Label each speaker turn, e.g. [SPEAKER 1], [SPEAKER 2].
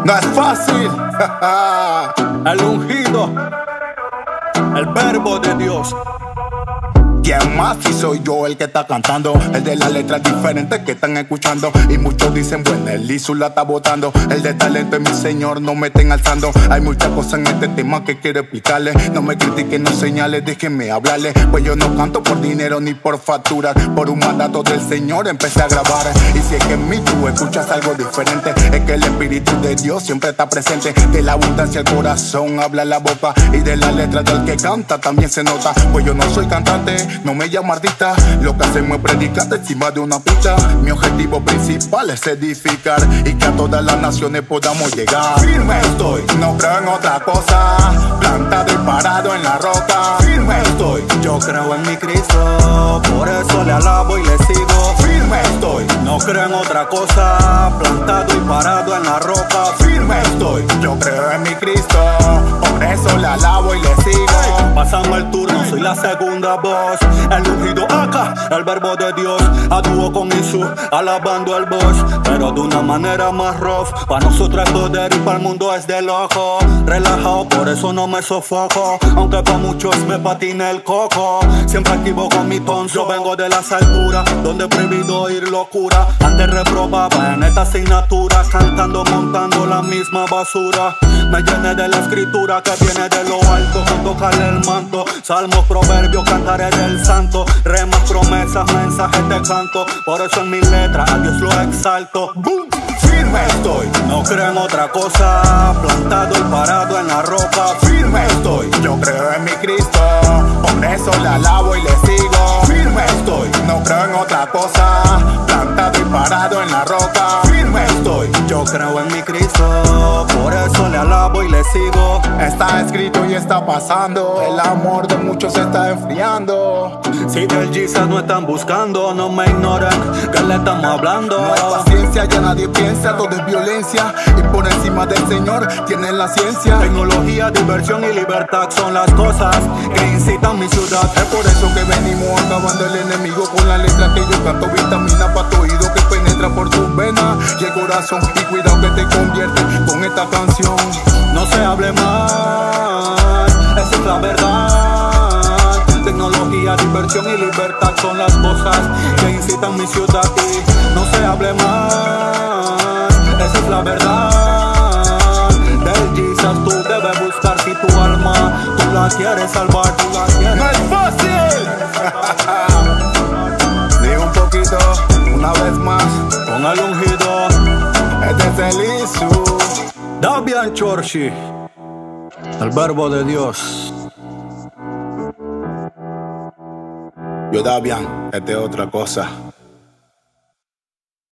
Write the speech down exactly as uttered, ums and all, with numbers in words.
[SPEAKER 1] No es fácil.
[SPEAKER 2] El ungido, el verbo de Dios.
[SPEAKER 1] ¿Quién más si soy yo el que está cantando? El de las letras diferentes que están escuchando. Y muchos dicen, bueno, el Isu la está botando. El de talento es mi señor, no me estén alzando. Hay muchas cosas en este tema que quiero explicarles. No me critiquen, no señales, déjenme hablarles. Pues yo no canto por dinero ni por facturas. Por un mandato del Señor empecé a grabar. Y si es que en mí tú escuchas algo diferente, es que el Espíritu de Dios siempre está presente. De la abundancia el corazón habla la boca. Y de las letras del que canta también se nota. Pues yo no soy cantante, no me llamo artista, lo que hacemos es predicar encima de una pista. Mi objetivo principal es edificar y que a todas las naciones podamos llegar. Firme estoy, no creo en otra cosa, plantado y parado en la roca. Firme estoy,
[SPEAKER 2] yo creo en mi Cristo, por eso le alabo y le sigo.
[SPEAKER 1] Firme estoy,
[SPEAKER 2] no creo en otra cosa, plantado y parado en la roca.
[SPEAKER 1] Firme estoy, yo creo en mi Cristo, por eso le alabo y le sigo.
[SPEAKER 2] Hey, pasamos el turno, soy la segunda voz. El ungido acá, el verbo de Dios. A dúo con Isu, alabando al boss, pero de una manera más rough. Para nosotros es poder y para el mundo es de loco. Relajado, por eso no me sofoco. Aunque para muchos me patina el coco. Siempre activo con mi tonso. Yo vengo de las alturas, donde he prohibido oír locura. Antes reprobaba en esta asignatura, cantando, montando la misma basura. Me llené de la escritura que viene de lo alto, con tocarle el manto. Salmos, proverbios, cantaré del santo. Remas, promesas, mensajes de canto. Por eso en mis letras a Dios lo exalto.
[SPEAKER 1] ¡Bum! Firme estoy,
[SPEAKER 2] no creo en otra cosa, plantado y parado en la roca.
[SPEAKER 1] Firme estoy, yo creo en mi Cristo, por eso le alabo y le sigo. Firme estoy, no creo en otra cosa, plantado y parado en la roca. Firme estoy,
[SPEAKER 2] yo creo en mi Cristo, por eso le alabo y le sigo.
[SPEAKER 1] Está escrito y está pasando, el amor de muchos se está enfriando.
[SPEAKER 2] Si del Jesus no están buscando, no me ignoren, que le estamos hablando.
[SPEAKER 1] No hay paciencia, ya nadie piensa, todo es violencia. Y por encima del Señor tienen la ciencia.
[SPEAKER 2] Tecnología, diversión y libertad son las cosas que incitan mi ciudad.
[SPEAKER 1] Es por eso que venimos acabando el enemigo con la letra que yo canto, vitamina para tu oído que penetra por tus venas y el corazón. Y cuidado que te convierte con esta canción.
[SPEAKER 2] No se hable más, esa es la verdad. Tecnología, diversión y libertad son las cosas que incitan mi ciudad. Y no se hable más, esa es la verdad. Del Jesus tú debes buscar si tu alma tú la quieres salvar, tú la quieres.
[SPEAKER 1] No es fácil. Digo un poquito, una vez más,
[SPEAKER 2] con el ungido.
[SPEAKER 1] Este es el Isu.
[SPEAKER 2] Dabian Chorchi, el verbo de Dios.
[SPEAKER 1] Yo Dabian, esta es otra cosa.